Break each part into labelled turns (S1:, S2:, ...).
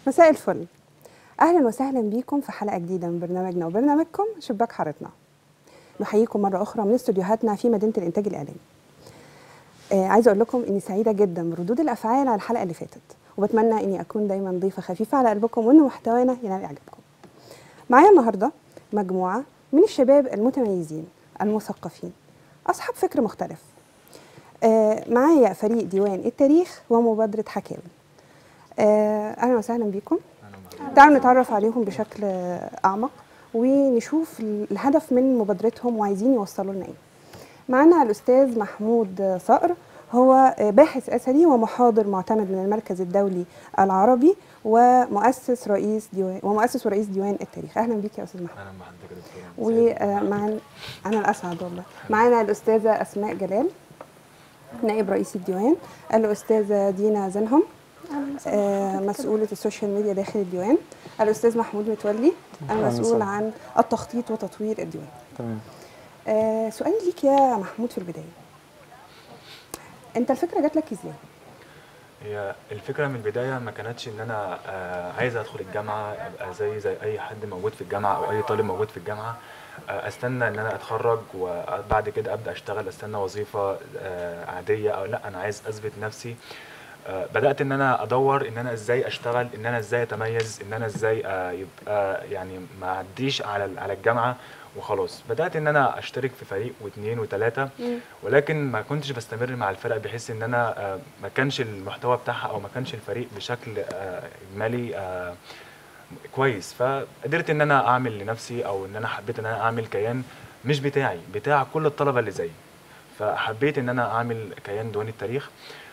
S1: مساء الفل. اهلا وسهلا بيكم في حلقه جديده من برنامجنا وبرنامجكم شباك حارتنا. نحييكم مره اخرى من استوديوهاتنا في مدينه الانتاج الاعلامي. عايزه اقول لكم اني سعيده جدا بردود الافعال على الحلقه اللي فاتت، وبتمنى اني اكون دايما ضيفه خفيفه على قلبكم وان محتوانا ينال اعجابكم. معايا النهارده مجموعه من الشباب المتميزين المثقفين اصحاب فكر مختلف. معايا فريق ديوان التاريخ ومبادره حكاوي. اهلا وسهلا بيكم. تعالوا نتعرف عليهم بشكل اعمق ونشوف الهدف من مبادرتهم وعايزين يوصلوا لنا ايه. معانا الاستاذ محمود صقر، هو باحث اثري ومحاضر معتمد من المركز الدولي العربي ومؤسس ورئيس ديوان التاريخ. اهلا بيك يا استاذ محمود.
S2: اهلا بحضرتك يا دكتور.
S1: ومعانا انا الاسعد والله. معانا الاستاذه اسماء جلال نائب رئيس الديوان، الاستاذه دينا زنهم مسؤولة السوشيال ميديا داخل الديوان، الأستاذ محمود متولي المسؤول عن التخطيط وتطوير الديوان.
S3: تمام.
S1: سؤالي ليك يا محمود في البداية، أنت الفكرة جات لك إزاي؟
S2: هي الفكرة من البداية ما كانتش إن أنا عايز أدخل الجامعة أبقى زي أي حد موجود في الجامعة أو أي طالب موجود في الجامعة، أستنى إن أنا أتخرج وبعد كده أبدأ أشتغل، أستنى وظيفة عادية، أو لأ أنا عايز أثبت نفسي. بدأت إن أنا أدور إن أنا إزاي أشتغل، إن أنا إزاي أتميز، إن أنا إزاي يبقى يعني ما أعديش على الجامعة وخلاص. بدأت إن أنا أشترك في فريق واثنين وثلاثة، ولكن ما كنتش بستمر مع الفرق بحيث إن أنا ما كانش المحتوى بتاعها أو ما كانش الفريق بشكل إجمالي كويس. فقدرت إن أنا أعمل لنفسي، أو إن أنا حبيت إن أنا أعمل كيان مش بتاع كل الطلبة اللي زيي. فحبيت إن أنا أعمل كيان ديوان التاريخ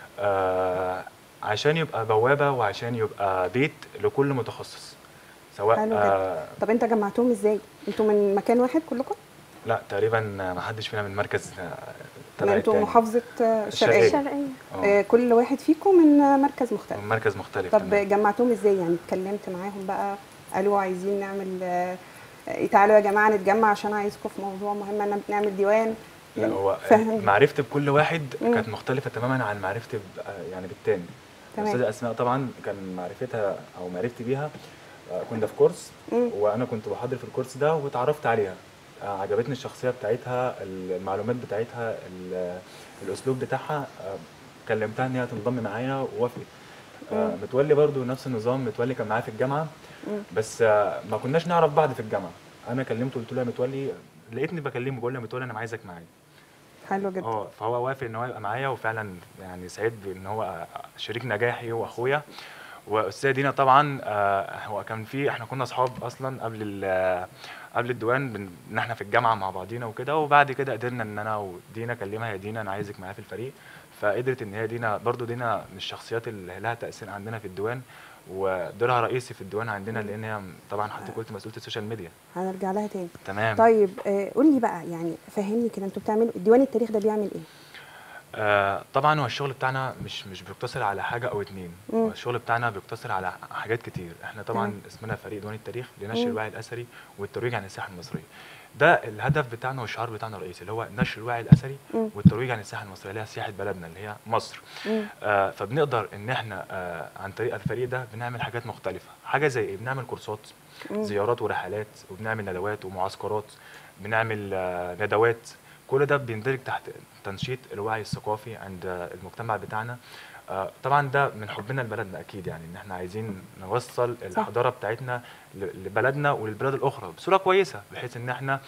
S2: عشان يبقى بوابة وعشان يبقى بيت لكل متخصص. سواء
S1: طب انت جمعتهم ازاي؟ انتوا من مكان واحد كلكم؟
S2: لا تقريبا ما حدش فينا من مركز
S1: تبع انتوا محافظة الشرقية. كل واحد فيكم من مركز مختلف.
S2: من مركز مختلف.
S1: طب جمعتوهم ازاي؟ يعني اتكلمت معاهم بقى قالوا عايزين نعمل تعالوا يا جماعة نتجمع عشان عايزكم في موضوع مهم ان نعمل ديوان؟
S2: لا هو معرفتي بكل واحد كانت مختلفة تماما عن معرفتي يعني بالتاني. الأستاذة أسماء طبعا كان معرفتها أو معرفتي بيها كنا في كورس، وأنا كنت بحضر في الكورس ده واتعرفت عليها. عجبتني الشخصية بتاعتها، المعلومات بتاعتها، الأسلوب بتاعها. كلمتها إن هي تنضم معايا ووافقت. متولي برضو نفس النظام، متولي كان معايا في الجامعة بس ما كناش نعرف بعض في الجامعة. أنا كلمته قلت له يا متولي، لقيتني بكلمه بقول له يا متولي أنا عايزك معايا.
S1: حلو جدا.
S2: فهو وافق ان هو يبقى معايا، وفعلا يعني سعيد بان هو شريك نجاحي واخويا. واستاذه دينا طبعا هو كان احنا كنا اصحاب اصلا قبل الديوان، ان احنا في الجامعه مع بعضينا وكده. وبعد كده قدرنا ان انا ودينا اكلمها يا دينا انا عايزك معايا في الفريق. فقدرت ان هي دينا برضو من الشخصيات اللي لها تاثير عندنا في الديوان، ودورها رئيسي في الديوان عندنا، لان هي طبعا حضرتك قلت مسؤوله السوشيال ميديا.
S1: هنرجع لها تاني.
S2: تمام.
S1: طيب قول لي بقى، يعني فهمني كده، انتوا بتعملوا ديوان التاريخ ده بيعمل ايه؟
S2: طبعا هو الشغل بتاعنا مش بيقتصر على حاجه او اتنين. هو الشغل بتاعنا بيقتصر على حاجات كتير. احنا طبعا اسمنا فريق ديوان التاريخ لنشر الوعي الاثري والترويج عن الساحه المصريه. ده الهدف بتاعنا والشعار بتاعنا الرئيسي، اللي هو نشر الوعي الاثري والترويج عن الساحه المصريه اللي هي سياحه بلدنا اللي هي مصر. فبنقدر ان احنا عن طريق الفريق ده بنعمل حاجات مختلفه. حاجه زي ايه؟ بنعمل كورسات، زيارات ورحلات، وبنعمل ندوات ومعسكرات، بنعمل ندوات. كل ده بيندرج تحت تنشيط الوعي الثقافي عند المجتمع بتاعنا. طبعا ده من حبنا لبلدنا اكيد، يعني ان احنا عايزين نوصل الحضاره بتاعتنا لبلدنا وللبلاد الاخرى بصوره كويسه، بحيث ان احنا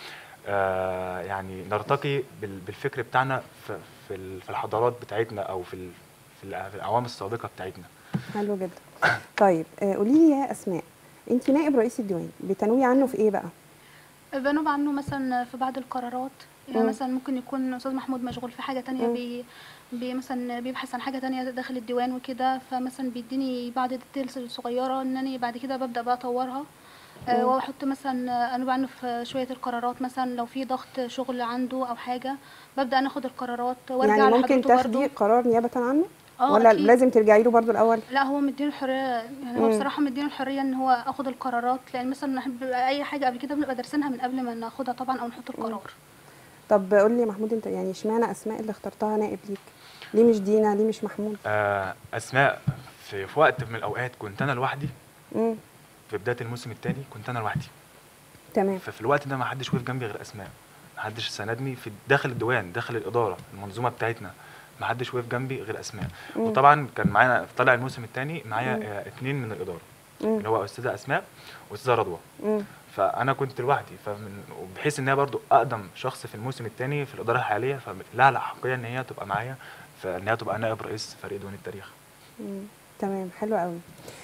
S2: يعني نرتقي بالفكر بتاعنا في الحضارات بتاعتنا، او في الاعوام السابقه بتاعتنا.
S1: حلو جدا. طيب قولي لي يا اسماء، انت نائب رئيس الديوان، بتنوي عنه في ايه بقى؟
S4: بنوب عنه مثلا في بعض القرارات. يعني مثلا ممكن يكون استاذ محمود مشغول في حاجه تانية، مثلا بيبحث عن حاجه تانية داخل الديوان وكده، فمثلا بيديني بعض الديتيلز الصغيره ان انا بعد كده ببدا بقى اطورها. واحط مثلا انوب عنه في شويه القرارات. مثلا لو في ضغط شغل عنده او حاجه ببدا انا اخد القرارات وارجع
S1: يعني
S4: لحضرته.
S1: ممكن تاخدي قرار نيابه عنه ولا
S4: أكيد.
S1: لازم ترجعي له برضو الاول؟
S4: لا هو مديني الحريه، يعني هو بصراحه مديني الحريه ان هو اخد القرارات، لان مثلا اي حاجه قبل كده بنبقى دارسينها من قبل ما ناخدها طبعا او نحط القرار.
S1: طب قول لي يا محمود، انت يعني اشمعنى اسماء اللي اخترتها نائب ليك؟ ليه مش دينا؟ ليه مش محمود؟
S2: اسماء في وقت من الاوقات كنت انا لوحدي،
S1: مم.
S2: في بدايه الموسم الثاني كنت انا لوحدي.
S1: تمام.
S2: ففي الوقت ده ما حدش وقف جنبي غير اسماء، ما حدش ساندني في داخل الديوان، داخل الاداره، المنظومه بتاعتنا، ما حدش وقف جنبي غير اسماء.
S1: مم.
S2: وطبعا كان معانا طالع الموسم الثاني معايا
S1: مم.
S2: 2 من الاداره،
S1: مم.
S2: اللي هو استاذه اسماء واستاذه رضوى.
S1: مم.
S2: فانا كنت لوحدي، وبحيث ان هي برضو اقدم شخص في الموسم الثاني في الاداره الحاليه، فلها الاحقيه ان هي تبقى معايا، فان هي تبقى نائب رئيس فريق ديوان التاريخ.
S1: تمام، حلو قوي.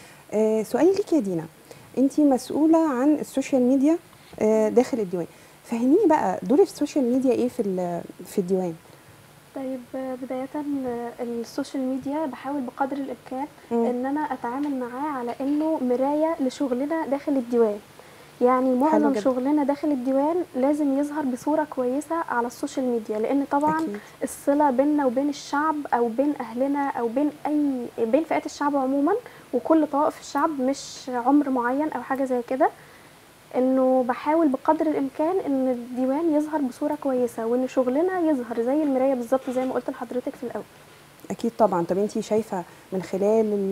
S1: سؤالي ليك يا دينا، انت مسؤوله عن السوشيال ميديا داخل الديوان، فهميني بقى دور السوشيال ميديا ايه في الديوان؟
S3: طيب بداية السوشيال ميديا بحاول بقدر الإمكان إن أنا أتعامل معاه على إنه مراية لشغلنا داخل الديوان. يعني معظم شغلنا داخل الديوان لازم يظهر بصورة كويسة على السوشيال ميديا، لأن طبعا أكيد. الصلة بيننا وبين الشعب أو بين أهلنا أو بين فئات الشعب عموما وكل طوائف الشعب، مش عمر معين أو حاجة زي كده. انه بحاول بقدر الامكان ان الديوان يظهر بصوره كويسه وان شغلنا يظهر زي المرايه بالظبط زي ما قلت لحضرتك في الاول.
S1: اكيد طبعا. طب انتي شايفه من خلال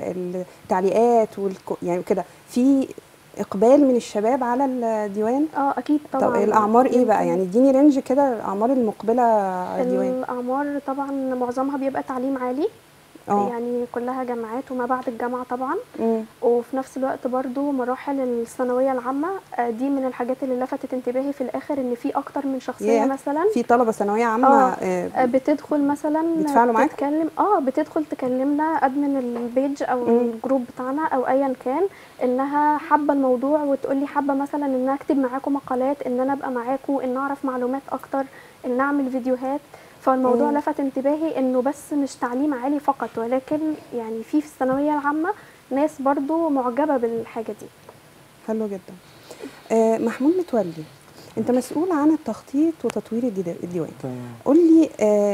S1: التعليقات يعني كده في اقبال من الشباب على الديوان؟
S3: اكيد طبعا.
S1: طب الاعمار ايه بقى؟ يعني اديني رينج كده الاعمار المقبله على الديوان.
S3: الاعمار طبعا معظمها بيبقى تعليم عالي. يعني كلها جامعات وما بعد الجامعه طبعا. وفي نفس الوقت برضو مراحل الثانويه العامه، دي من الحاجات اللي لفتت انتباهي في الاخر ان في اكتر من شخصيه مثلا
S1: في طلبه ثانويه عامه
S3: بتدخل مثلا
S1: بيتفاعلوا معاك،
S3: تتكلم بتدخل تكلمنا ادمن البيج او الجروب بتاعنا او ايا كان، انها حابه الموضوع وتقول لي حابه مثلا ان انا اكتب معاكم مقالات، ان انا ابقى معاكم، ان اعرف معلومات اكتر، ان اعمل فيديوهات. فالموضوع لفت انتباهي انه بس مش تعليم عالي فقط، ولكن يعني في الثانويه العامه ناس برضو معجبه بالحاجه دي.
S1: حلو جدا. محمود متولي، انت مسؤول عن التخطيط وتطوير الديوان. قول لي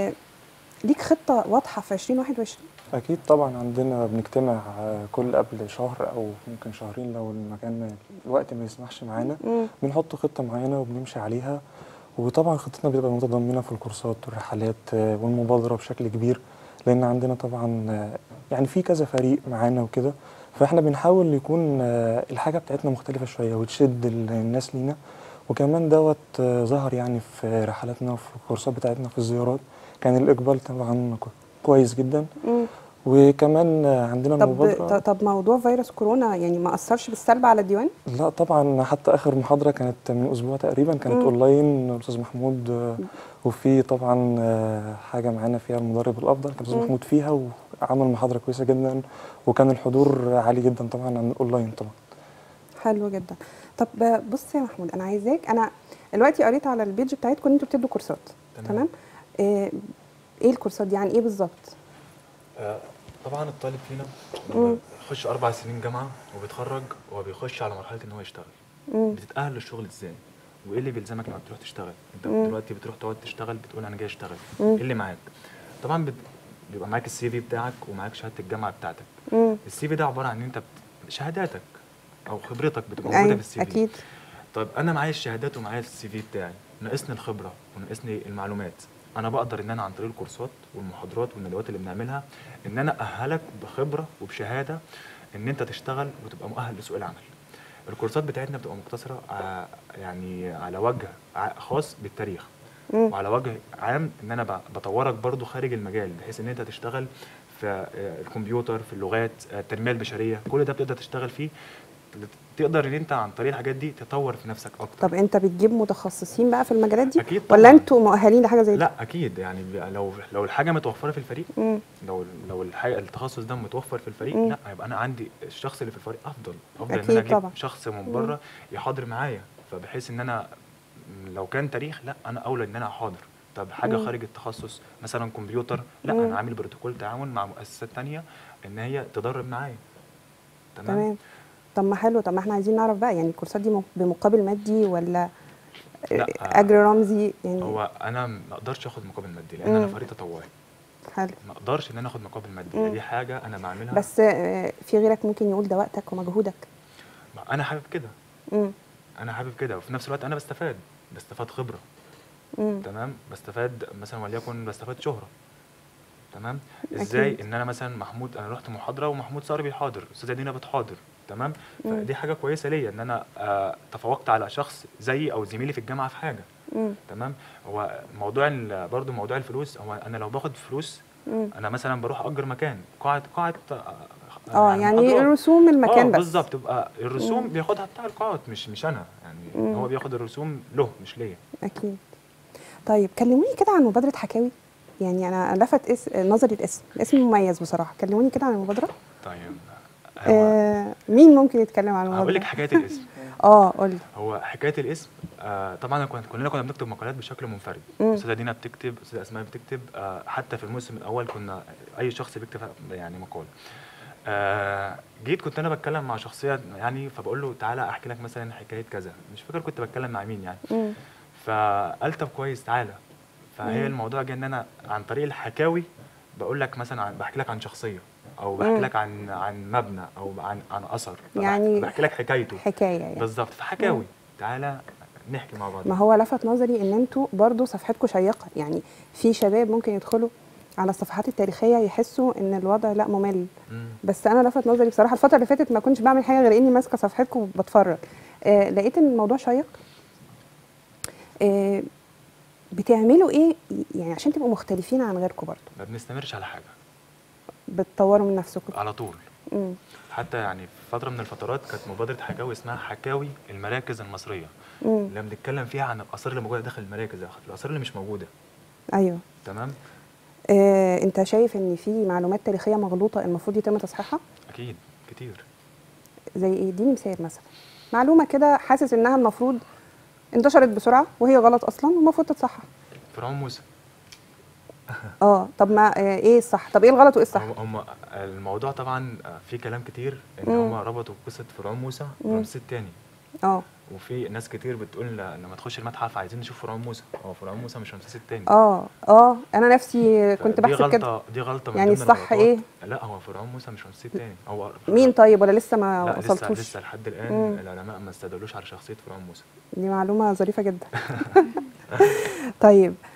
S1: ليك خطه واضحه في 2021؟
S5: اكيد طبعا، عندنا بنجتمع كل قبل شهر او ممكن شهرين لو المكان الوقت ما يسمحش معانا، بنحط خطه معينه وبنمشي عليها. وطبعا خطتنا بتبقى متضمنه في الكورسات والرحلات والمبادره بشكل كبير، لان عندنا طبعا يعني في كذا فريق معانا وكده، فاحنا بنحاول يكون الحاجه بتاعتنا مختلفه شويه وتشد الناس لينا. وكمان دوت ظهر يعني في رحلاتنا وفي الكورسات بتاعتنا في الزيارات، كان الاقبال طبعا كويس جدا. وكمان عندنا المبادره.
S1: طب موضوع فيروس كورونا يعني ما اثرش بالسلب على الديوان؟
S5: لا طبعا، حتى اخر محاضره كانت من اسبوع تقريبا، كانت اونلاين الاستاذ محمود، وفي طبعا حاجه معانا فيها المدرب الافضل كان الاستاذ محمود فيها، وعمل محاضره كويسه جدا، وكان الحضور عالي جدا طبعا عن الاونلاين طبعا.
S1: حلو جدا. طب بص يا محمود، انا عايزاك، انا دلوقتي قريت على البيج بتاعتكم ان انتوا بتدوا كورسات. تمام. ايه الكورسات دي؟ يعني ايه بالظبط؟
S2: طبعا الطالب فينا بيخش 4 سنين جامعه وبيتخرج وبيخش على مرحله ان هو يشتغل. بتتاهل للشغل ازاي؟ وايه اللي بيلزمك لما تروح تشتغل؟ انت دلوقتي بتروح تقعد تشتغل، بتقول انا جاي اشتغل، ايه اللي معاك؟ طبعا بيبقى معاك السي في بتاعك ومعاك شهاده الجامعه بتاعتك. السي في ده عباره عن ان انت شهاداتك او خبرتك بتبقى موجوده في السي في.
S1: اكيد.
S2: طيب انا معايا الشهادات ومعايا السي في بتاعي، ناقصني الخبره وناقصني المعلومات. انا بقدر ان انا عن طريق الكورسات والمحاضرات والندوات اللي بنعملها ان انا اهلك بخبره وبشهاده ان انت تشتغل وتبقى مؤهل لسوق العمل. الكورسات بتاعتنا بتبقى مقتصره يعني على وجه خاص بالتاريخ، وعلى وجه عام ان انا بطورك برضو خارج المجال، بحيث ان انت تشتغل في الكمبيوتر، في اللغات، التنميه البشريه، كل ده بتقدر تشتغل فيه، تقدر ان انت عن طريق الحاجات دي تطور في نفسك اكتر.
S1: طب انت بتجيب متخصصين بقى في المجالات دي؟
S2: أكيد طبعا.
S1: ولا انتوا مؤهلين لحاجه زي دي؟
S2: لا اكيد، يعني لو الحاجه متوفره في الفريق، لو الحاجه التخصص ده متوفر في الفريق، لا يبقى انا عندي الشخص اللي في الفريق افضل ان انا اجيب شخص من بره يحاضر معايا، فبحيث ان انا لو كان تاريخ لا انا اولى ان انا احاضر. طب حاجه خارج التخصص مثلا كمبيوتر، لا انا عامل بروتوكول تعاون مع مؤسسات ثانيه ان هي تدرب معايا.
S1: تمام. طب ما حلو. طب ما احنا عايزين نعرف بقى، يعني الكورسات دي بمقابل مادي ولا اجر رمزي؟ يعني
S2: هو انا ما اقدرش اخد مقابل مادي لان انا فريق تطوعي.
S1: حلو.
S2: ما اقدرش ان انا اخد مقابل مادي، دي حاجه انا بعملها.
S1: بس في غيرك ممكن يقول ده وقتك ومجهودك.
S2: انا حابب كده. انا حابب كده، وفي نفس الوقت انا بستفاد خبره. تمام. بستفاد مثلا وليكن بستفاد شهره. تمام. ازاي؟ ان انا مثلا محمود، انا رحت محاضره ومحمود صار بيحاضر، استاذه دينا بتحاضر، تمام. فدي حاجه كويسه ليا ان انا تفوقت على شخص زيي او زميلي في الجامعه في حاجه. تمام. هو موضوع برضو موضوع الفلوس، هو انا لو باخد فلوس انا مثلا بروح اجر مكان قاعه
S1: يعني رسوم المكان بس.
S2: بالظبط، تبقى الرسوم بياخدها بتاع القاعات، مش انا يعني. هو بياخد الرسوم له مش ليا.
S1: اكيد. طيب كلموني كده عن مبادره حكاوي. يعني انا لفت نظري الاسم مميز بصراحه. كلموني كده عن المبادره.
S2: طيب
S1: مين ممكن يتكلم عن المبادره؟
S2: هقول لك حكايه الاسم.
S1: قول لي.
S2: هو حكايه الاسم طبعا كلنا كنا بنكتب مقالات بشكل منفرد. استاذه دينا بتكتب، استاذه اسماء بتكتب، حتى في الموسم الاول كنا اي شخص بيكتب يعني مقال. جيت كنت انا بتكلم مع شخصيه يعني، فبقول له تعالى احكي لك مثلا حكايه كذا، مش فاكر كنت بتكلم مع مين يعني. فقال طب كويس تعالى. فهي الموضوع جه ان انا عن طريق الحكاوي بقول لك مثلا بحكي لك عن شخصيه، او بحكي لك عن مبنى، او عن اثر،
S1: يعني
S2: بحكي لك حكايته،
S1: حكايه يعني
S2: بالظبط. فحكاوي تعالى نحكي مع بعض.
S1: ما هو لفت نظري ان انتوا برضو صفحتكم شيقه، يعني في شباب ممكن يدخلوا على الصفحات التاريخيه يحسوا ان الوضع لا ممل. بس انا لفت نظري بصراحه الفتره اللي فاتت ما كنتش بعمل حاجه غير اني ماسكه صفحتكم وبتفرج. لقيت ان الموضوع شيق. بتعملوا ايه يعني عشان تبقوا مختلفين عن غيركم برضو؟
S2: ما بنستمرش على حاجه،
S1: بتطوروا من نفسكم
S2: على طول. حتى يعني في فتره من الفترات كانت مبادره حكاوي اسمها حكاوي المراكز المصريه، اللي بنتكلم فيها عن الاثار اللي موجوده داخل المراكز، الاثار اللي مش موجوده.
S1: ايوه
S2: تمام.
S1: انت شايف ان في معلومات تاريخيه مغلوطه المفروض يتم تصحيحها؟
S2: اكيد كتير.
S1: زي ايه؟ اديني مثال مثلا، معلومه كده حاسس انها المفروض انتشرت بسرعه وهي غلط اصلا والمفروض تتصحح.
S2: فرعون موسى.
S1: طب ما ايه الصح؟ طب ايه الغلط وايه الصح؟
S2: هم الموضوع طبعا في كلام كتير ان هم ربطوا قصه فرعون موسى برمسيس الثاني. وفي ناس كتير بتقول لما تخش المتحف عايزين نشوف فرعون موسى، هو فرعون موسى مش رمسيس الثاني.
S1: انا نفسي كنت بحسب كده.
S2: دي غلطه من
S1: يعني الصح ايه؟
S2: لا هو فرعون موسى مش رمسيس الثاني. هو
S1: مين طيب؟ ولا لسه ما وصلتوش؟
S2: لسه لحد الان العلماء ما استدلوش على شخصيه فرعون موسى.
S1: دي معلومه ظريفه جدا. طيب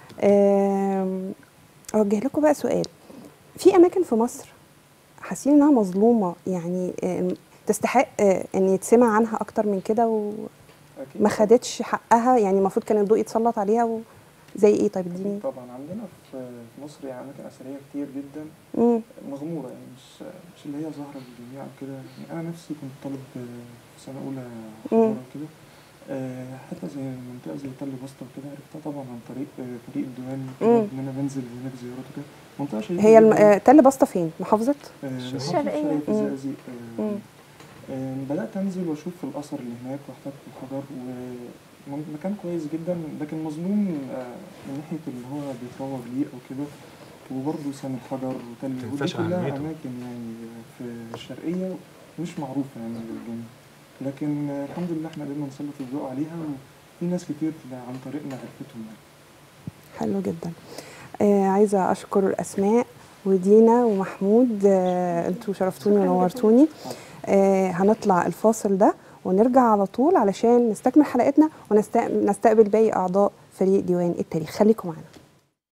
S1: اوجه لكم بقى سؤال. في اماكن في مصر حاسين انها مظلومه، يعني تستحق ان يتسمع عنها اكتر من كده وما خدتش حقها، يعني المفروض كان الضوء يتسلط عليها زي ايه؟ طيب اديني.
S5: طبعا عندنا في مصر يعني اماكن اثريه كتير جدا مغموره، يعني مش اللي هي ظاهره للجميع وكده. يعني انا نفسي كنت طالب في سنه اولى حضاره وكده، حتى زي منطقه زي تل بسطه وكده عرفتها طبعا عن طريق فريق الديوان، ان انا بنزل هناك زيارات وكده. منطقه شهيره. هي
S1: تل بسطه فين؟ محافظه
S3: الشرقيه
S5: في الزقازيق. بدات انزل واشوف الاثر اللي هناك واحتك بالحجر، ومكان كويس جدا لكن مظلوم من ناحيه اللي هو بيتروج ليه او كده. وبرضه سام الحجر وتل، ودي كلها اماكن يعني في الشرقيه مش معروفه يعني للجميع، لكن الحمد لله احنا قدرنا نسلط الضوء عليها، وفي ناس كتير عن طريقنا عرفتهم يعني.
S1: حلو جدا. عايزه اشكر اسماء ودينا ومحمود، انتوا شرفتوني ونورتوني. هنطلع الفاصل ده ونرجع على طول علشان نستكمل حلقتنا ونستقبل باقي اعضاء فريق ديوان التاريخ. خليكم معنا.